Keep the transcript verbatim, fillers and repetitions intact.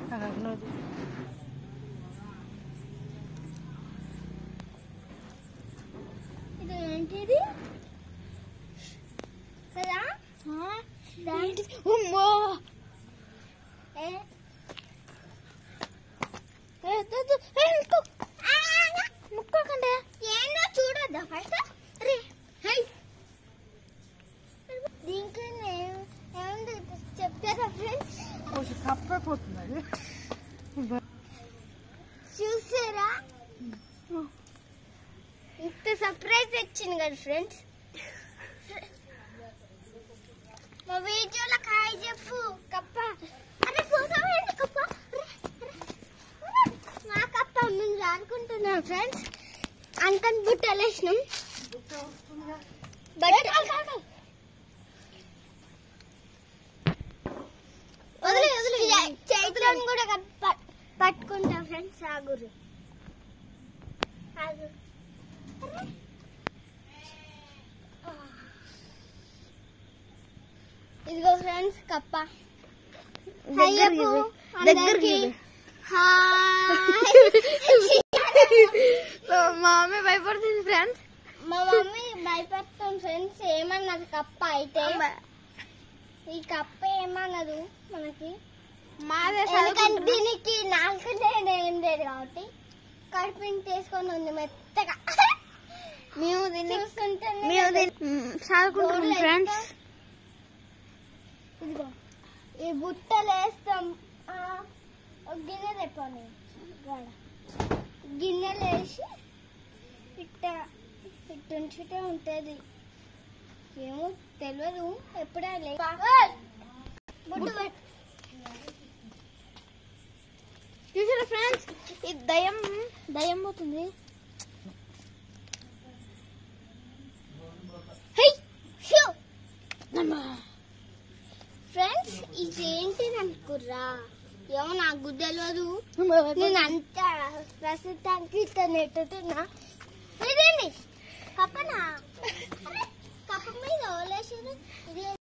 ఇది ఏంటిది కదా? అమ్మో ముక్కకండి ఏందో చూడొద్దా ఫస్ట్. దీంట్లో ఏముంది చెప్తారా ఫ్రెండ్స్? కప్పపోతుంది చూసారా ఇంత సర్ప్రైజ్ వచ్చింది కదా ఫ్రెండ్స్. మా వీడియోలో కాయ చెప్పు కప్ప. అరే పోతామేంటి కప్ప? మా కప్ప మేము అనుకుంటున్నాం ఫ్రెండ్స్. అంకన్ బుట్టలు వేసినాం. వదిలే వదిలే చైత్రం కూడా పట్టుకుంటాం ఫ్రెండ్స్. ఆగురు ఆగురు. ఇదిగో ఫ్రెండ్స్ కప్ప. దగ్గరికి మా మమ్మీ భయపడుతుంది ఫ్రెండ్స్. మా మమ్మీ భయపడుతుంది ఫ్రెండ్స్. ఏమన్నది కప్ప అయితే? ఈ కప్ప ఏమన్నదు మనకి? ఎందుకంటే దీనికి నాలుగు ఏం లేదు కాబట్టి కడుపుని తీసుకొని ఉంది మెత్తగా. మేము దీన్ని చూస్తుంటే చదువుకుంటున్నాం ఫ్రెండ్స్. ఇదిగో ఈ బుట్టలు వేస్తాం. గిన్నె తెప్పని గిన్నెలు వేసి ఇట్ట ఇట్టుంచితే ఉంటుంది. ఏమో తెలియదు ఎప్పుడా లే. బుట్టు చూసారా ఫ్రెండ్స్? ఈ దయ్యం దయ్యం పోతుంది. ఫ్రెండ్స్ ఇదేంటి అనుకుర్రా? ఏమో నాకు తెలియదు. నేను అంత ప్రస్తుతానికి ఇట్లా నెట్టుతున్నా. ఇదేంటి కప్పనా? కప్ప మీద ఓలేసి